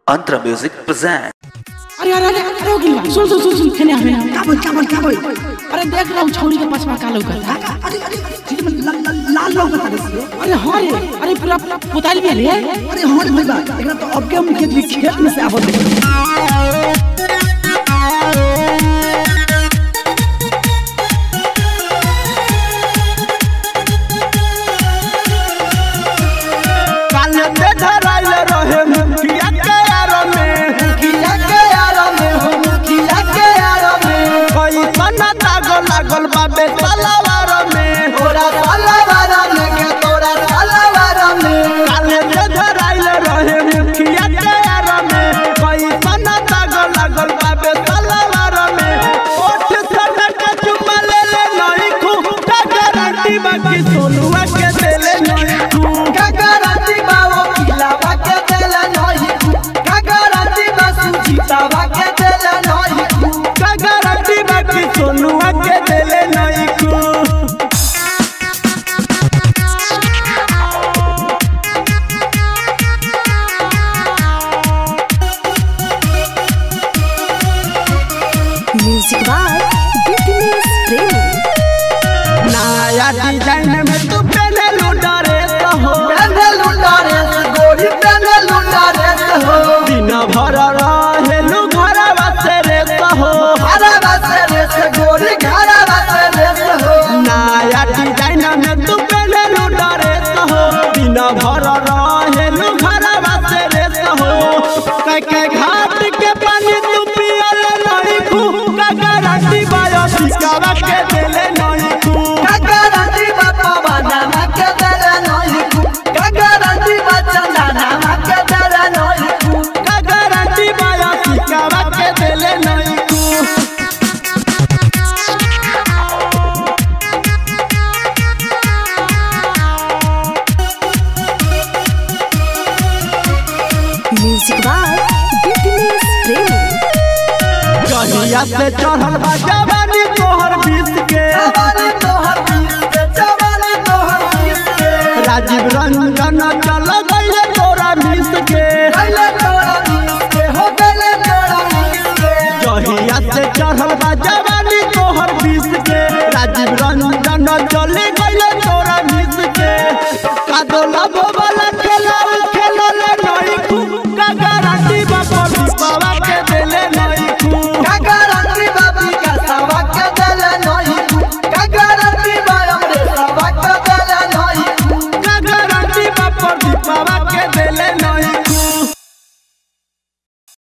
Antra Music present. अरे अरे अरे अरे हो गया सुन सुन सुन सुन खेने आ क्या बोल अरे देख रहा हूँ छोड़ी के पास में कालो कर अरे अरे लाल लोग बता रहे अरे हाँ रे अरे पूरा पुताल भी है अरे हाँ रे भाई एकरा तो अब के हम खेत में से आवत लागल बाबे तलवार में तोरा तलवार में के तोरा तलवार में काले जे धराइल रहे मुखिया के यार में कोई सना लागल बाबे तलवार में ओठ सड़क चुमा ले नहीं खू का गारंटी बाकी सोनुआ के देले नहीं खू का गारंटी बाओ किलावा के देले नहीं खू का गारंटी बा सुजीतावा के देले नहीं खू का गारंटी बाकी सोनुआ के देले नहीं खू म्यूजिक बाय बिजनेस प्रेमी नया डिजाइन में तू पहने ड्रेस हो गोरी पहने ड्रेस हो दिन भर रहेलू घरवा से रेस हो घरवा से रेस गोरी घरवा से रेस हो नया डिजाइन में तू पहने ड्रेस हो दिन भर रहेलू घरवा से रेस हो कई घाट के पानी तू पियल नहीं खू का गारंटी बायो सिकावा के देले नहीं खू का गारंटी बापा बनाना के देले नहीं खू का गारंटी बचना नामा के देले नहीं खू का गारंटी बायो सिकावा के देले नहीं खू म्यूजिक बाय बिजनेस प्रेमी कहिया से चढ़ल बा जवानी तोहर बीस के जवानी तोहर बीस के जवानी तोहर बीस के राजीव रंजन चल गइले तोरा बीस के गइले तोरा बीस के हो गइले तोरा बीस के कहिया से चढ़ल बा जवानी तोहर बीस के राजीव रंजन चल गइले तोरा बीस के कादो लब वाला खेला खेलले नहीं खू का गारंटी